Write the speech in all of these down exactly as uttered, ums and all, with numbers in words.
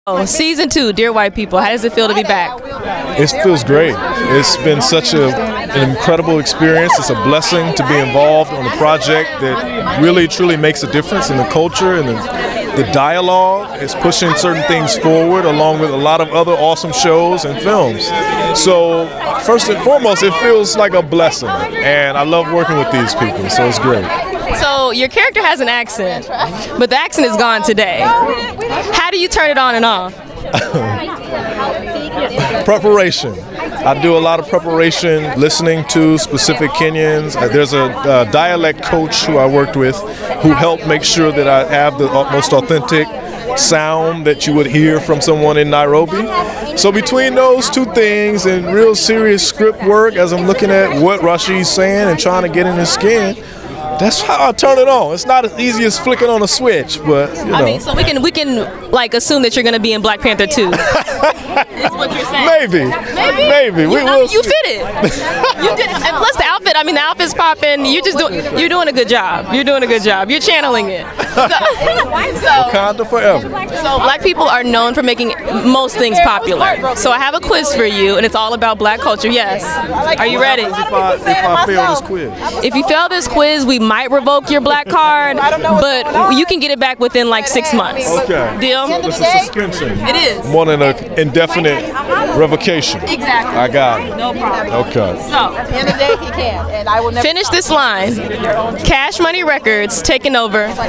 Oh, season two, Dear White People. How does it feel to be back? It feels great. It's been such a, an incredible experience. It's a blessing to be involved on a project that really, truly makes a difference in the culture and the, the dialogue. It's pushing certain things forward along with a lot of other awesome shows and films. So first and foremost, it feels like a blessing. And I love working with these people, so it's great. So your character has an accent, but the accent is gone today. How do you turn it on and off? Preparation. I do a lot of preparation, listening to specific Kenyans. There's a uh, dialect coach who I worked with who helped make sure that I have the most authentic sound that you would hear from someone in Nairobi. So between those two things and real serious script work as I'm looking at what Rashi's saying and trying to get in his skin, that's how I turn it on. It's not as easy as flicking on a switch, but you know. I mean, so we can we can like assume that you're going to be in Black Panther two. Is what you're saying? Maybe, maybe, maybe. You, we I will. mean, you fit it. You did, and plus the outfit. I mean, the outfit's popping. You just doing. You're doing a good job. You're doing a good job. You're channeling it. So, so, Wakanda forever. So Black people are known for making most things popular. So I have a quiz for you, and it's all about Black culture. Yes. Are you ready? If I, if I fail this quiz. If you fail this quiz, we might revoke your Black card, but you can get it back within like six months. Okay. Deal? It's a suspension. It is. More than an indefinite revocation. Exactly. I got it. No problem. Okay. So, finish this line. Cash Money Records taking over. Wait.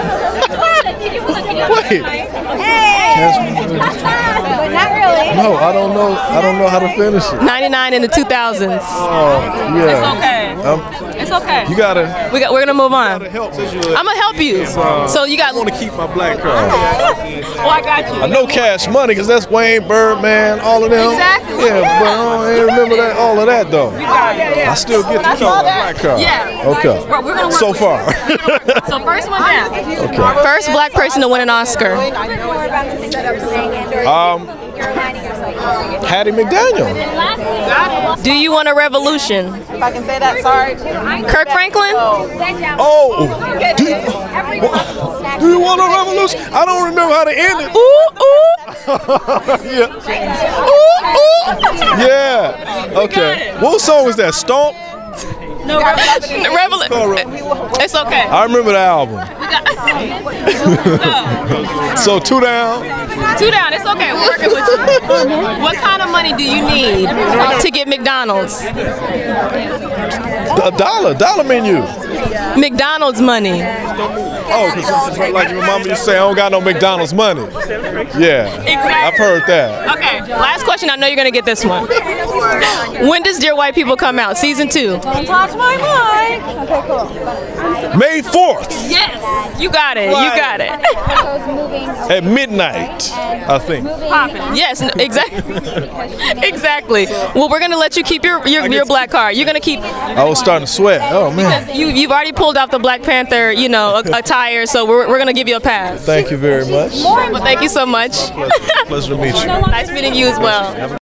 Not really. No, I don't know. I don't know how to finish it. ninety-nine in the two thousands. Oh, yeah. It's okay. Um, It's okay. you gotta. We got. We're gonna move on. Help. I'm gonna help you. So you got. I want to keep my black card. Oh, I got you. I know Cash Money because that's Wayne, Birdman, all of them. Exactly. Yeah, but I don't remember that. All of that though. I still get to keep my black card. Yeah. Okay. We're, we're gonna work So with far. you. So first one down. Okay. First Black person to win an Oscar. Um, Hattie McDaniel. Do you want a revolution? If I can say that, sorry. Kirk Franklin? Oh, do you, what, do you want a revolution? I don't remember how to end it. Ooh, ooh. Yeah. Ooh, ooh. Yeah. Okay. What song was that? Stomp? No, revolution. It's okay. I remember the album. So two down. Two down. It's okay. We're working with you. What kind of money do you need to get McDonald's? A dollar, dollar menu. McDonald's money. Oh, because like your mama used to say, I don't got no McDonald's money. Yeah, I've heard that. Okay, last question. I know you're going to get this one. When does Dear White People come out? Season two. Don't touch my mic. Okay, cool. May fourth Yes, you got it. You got it. at midnight, I think. Yes, exactly. Exactly. Well, we're going to let you keep your, your, your black card. You're going to keep... I was starting to sweat. Oh, man. You, you've already pulled off the Black Panther, you know, attire, so we're, we're going to give you a pass. Thank you very much. Well, thank you so much. Pleasure, pleasure to meet you. Nice meeting you as well.